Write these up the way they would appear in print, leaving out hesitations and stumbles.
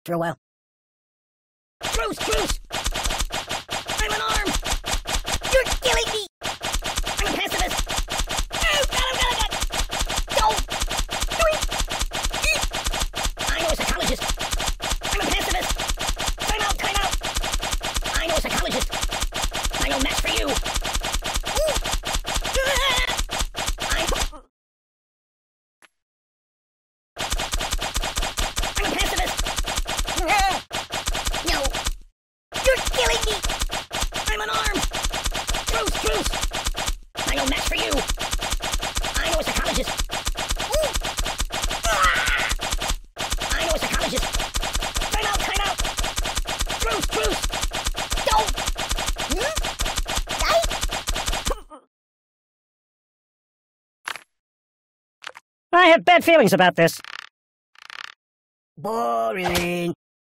for a while. Truce! Truce! I'm unarmed! You're killing me! I'm a pacifist! Oh, God! Go! I know a psychologist! I'm a pacifist! Time out! I know a psychologist! I know match for you! I'm a pacifist! No! You're killing me! I'm unarmed! Truce! Truce! I know match for you! I know a psychologist! I know a psychologist! Time out! Truce! Truce! Don't! I have bad feelings about this. Boring.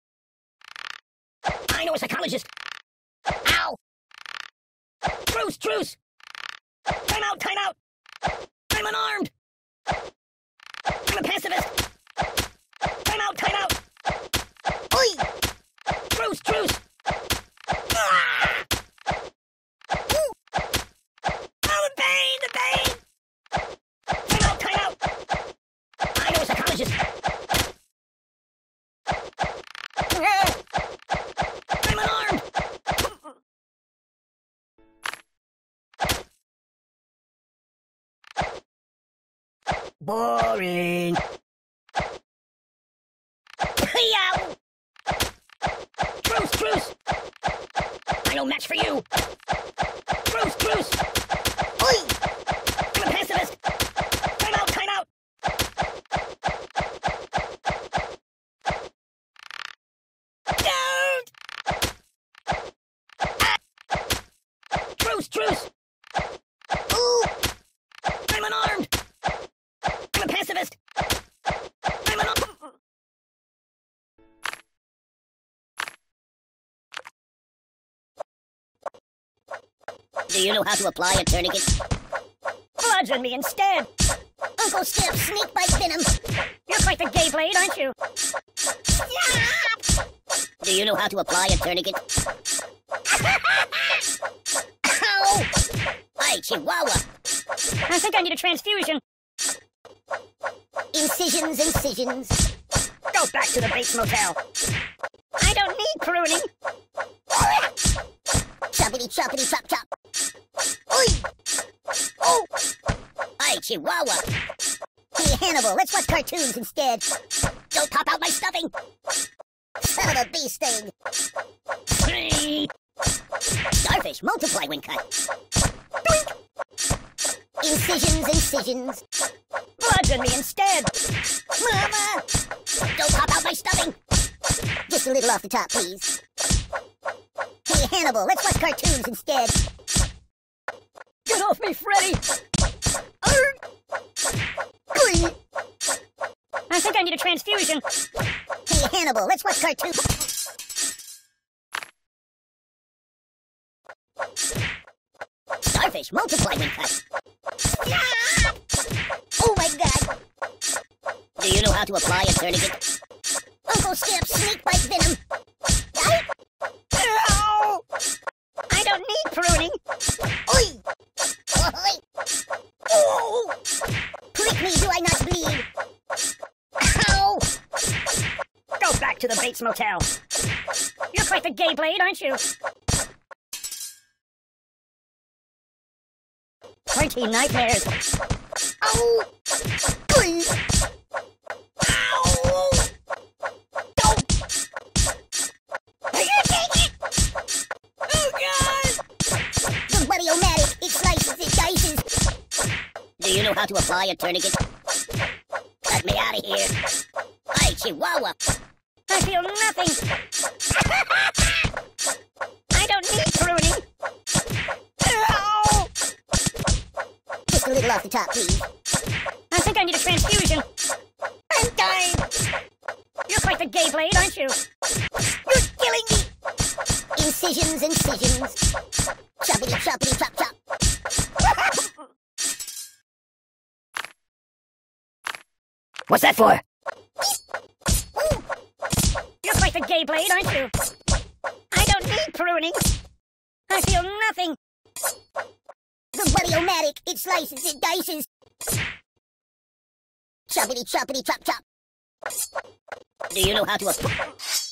I know a psychologist. Ow! Truce! Truce! Time out! I'm unarmed! I'm a pacifist! Time out! Oi! Truce! Truce! Ah! Oh, the pain! Time out! I know a psychologist! I'm unarmed! Boring. Yow! Truce! I know match for you! Truce! Oi! I'm a pacifist! Time out! Don't! Ah! Truce! Ooh! I'm unarmed! I'm a pacifist! I'm unarmed! Do you know how to apply a tourniquet? Bludgeon me instead! Uncle Skip, snake bite venom! You're quite the gay blade, aren't you? Stop! Do you know how to apply a tourniquet? Ow! Hi, Chihuahua! I think I need a transfusion. Incisions. Go back to the Bates Motel. I don't need pruning. Choppity chop. Oi! Oh! Hi, Chihuahua. Hey, Hannibal, let's watch cartoons instead. Don't pop out my stuffing. Son of a bee sting. Starfish multiply when cut. Doink! Incisions. Bludgeon me instead. Mama! Don't pop out my stuffing. Just a little off the top, please. Hey, Hannibal, let's watch cartoons instead. Get off me, Freddy! I think I need a transfusion. Hey, Hannibal, let's watch cartoons. Starfish multiply when cut. Stop! Oh my God! Do you know how to apply a tourniquet? Uncle Skip, snake bite venom. Ow! I don't need pruning. Oi! Oh! Prick me, do I not bleed? Ow! Go back to the Bates Motel. You're quite the gay blade, aren't you? Pretty nightmares. Ow! Ow! Do you know how to apply a tourniquet? Cut me out of here. Hi, Chihuahua. I feel nothing. I don't need pruning. Ow! Just a little off the top, please. I think I need a transfusion. I'm dying. You're quite the gay blade, aren't you? You're killing me. Incisions. Choppity chop. What's that for? You're quite like the gay blade, aren't you? I don't need pruning. I feel nothing. The Buddy-O-Matic, it slices, it dices. Choppity choppity chop chop. Do you know how to